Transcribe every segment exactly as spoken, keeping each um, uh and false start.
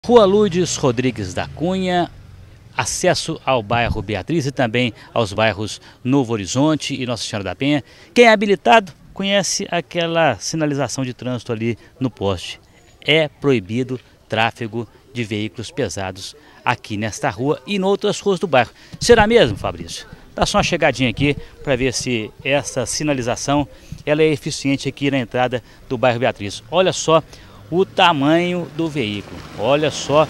Rua Lourdes Rodrigues da Cunha, acesso ao bairro Beatriz e também aos bairros Novo Horizonte e Nossa Senhora da Penha. Quem é habilitado conhece aquela sinalização de trânsito ali no poste. É proibido tráfego de veículos pesados aqui nesta rua e em outras ruas do bairro. Será mesmo, Fabrício? Dá só uma chegadinha aqui para ver se essa sinalização ela é eficiente aqui na entrada do bairro Beatriz. Olha só o tamanho do veículo, olha só,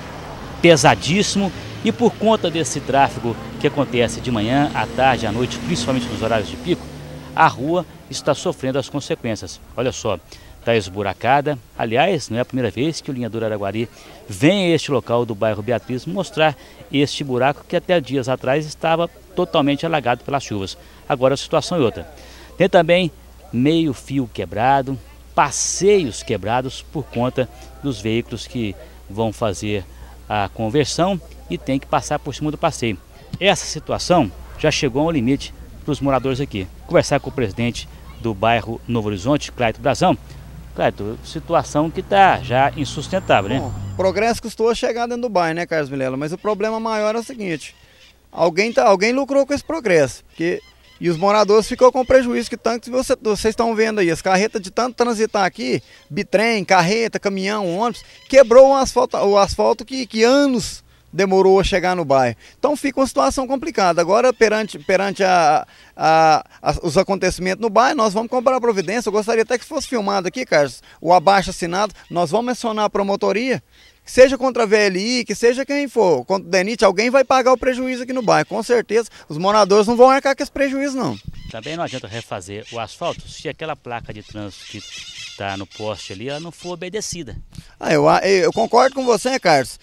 pesadíssimo, e por conta desse tráfego que acontece de manhã, à tarde, à noite, principalmente nos horários de pico, a rua está sofrendo as consequências. Olha só, está esburacada. Aliás, não é a primeira vez que o Linha Dura Araguari vem a este local do bairro Beatriz mostrar este buraco que até dias atrás estava totalmente alagado pelas chuvas. Agora a situação é outra. Tem também meio fio quebrado, passeios quebrados por conta dos veículos que vão fazer a conversão e tem que passar por cima do passeio. Essa situação já chegou ao limite para os moradores aqui. Conversar com o presidente do bairro Novo Horizonte, Clayton Brazão. Clayton, situação que está já insustentável, né? Bom, progresso custou chegar dentro do bairro, né, Carlos Vilela? Mas o problema maior é o seguinte: alguém, tá, alguém lucrou com esse progresso, porque e os moradores ficou com prejuízo que tanto você, vocês estão vendo aí, as carretas de tanto transitar aqui, bitrem, carreta, caminhão, ônibus, quebrou o asfalto, o asfalto que, que anos demorou a chegar no bairro. Então fica uma situação complicada. Agora, perante, perante a, a, a, os acontecimentos no bairro, nós vamos cobrar providência. Eu gostaria até que fosse filmado aqui, Carlos, o abaixo assinado. Nós vamos mencionar a promotoria, que seja contra a V L I, que seja quem for, contra o DENIT, alguém vai pagar o prejuízo aqui no bairro. Com certeza, os moradores não vão arcar com esse prejuízo, não. Também não adianta refazer o asfalto se aquela placa de trânsito que está no poste ali ela não for obedecida. Ah, eu, eu concordo com você, Carlos.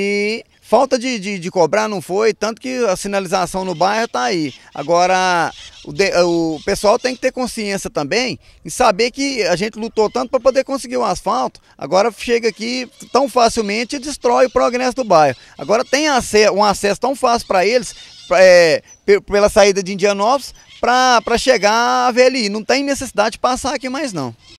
E falta de, de, de cobrar não foi, tanto que a sinalização no bairro está aí. Agora, o, de, o pessoal tem que ter consciência também e saber que a gente lutou tanto para poder conseguir o asfalto, agora chega aqui tão facilmente e destrói o progresso do bairro. Agora tem acesso, um acesso tão fácil para eles, é, pela saída de Indianópolis, para chegar a V L I. Não tem necessidade de passar aqui mais não.